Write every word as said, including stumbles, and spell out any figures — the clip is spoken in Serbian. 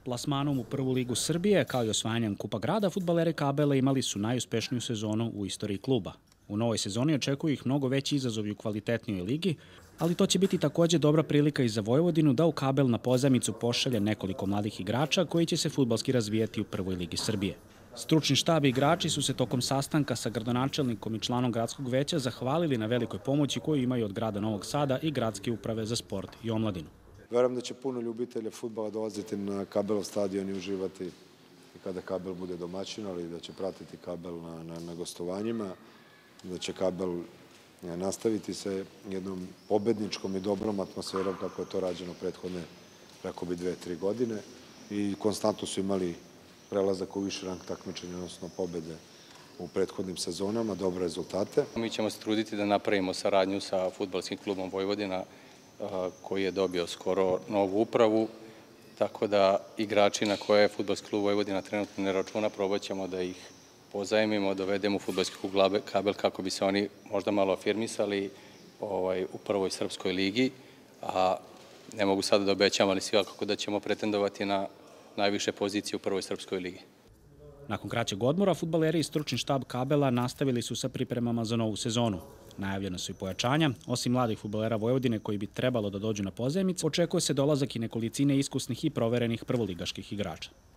Plasmanom u prvu ligu Srbije, kao i osvajanjem Kupa grada, fudbaleri Kabela imali su najuspešniju sezonu u istoriji kluba. U novoj sezoni očekuju ih mnogo veći izazovi u kvalitetnijoj ligi, ali to će biti takođe dobra prilika i za Vojvodinu da u Kabel na pozajmicu pošalje nekoliko mladih igrača koji će se fudbalski razvijati u prvoj ligi Srbije. Stručni štab i igrači su se tokom sastanka sa gradonačelnikom i članom gradskog veća zahvalili na velikoj pomoći koju imaju od grada Novog Sada i gradske uprave za sport i omladinu. Verujem da će puno ljubitelja fudbala dolaziti na Kabelov stadion i uživati kada Kabel bude domaćin, ali da će pratiti Kabel na, na, na gostovanjima, da će Kabel nastaviti se jednom pobedničkom i dobrom atmosferom kako je to rađeno prethodne, rekao bi, dve, tri godine i konstantno su imali prelazak u viši rang takmičenja, odnosno pobede u prethodnim sezonama, dobre rezultate. Mi ćemo se truditi da napravimo saradnju sa fudbalskim klubom Vojvodina koji je dobio skoro novu upravu, tako da igrači na koje fudbalski klub Vojvodina trenutno ne računa, probat ćemo da ih pozajmimo, dovedemo u fudbalski klub Kabel kako bi se oni možda malo afirmisali ovaj, u prvoj srpskoj ligi, a ne mogu sada da obećam, ali svakako da ćemo pretendovati na najviše pozicije u prvoj srpskoj ligi. Nakon kraćeg odmora, fudbaleri i stručni štab Kabela nastavili su sa pripremama za novu sezonu. Najavljena su i pojačanja. Osim mladih fudbalera Vojvodine koji bi trebalo da dođu na pozajmicu, očekuje se dolazak i nekolicine iskusnih i proverenih prvoligaških igrača.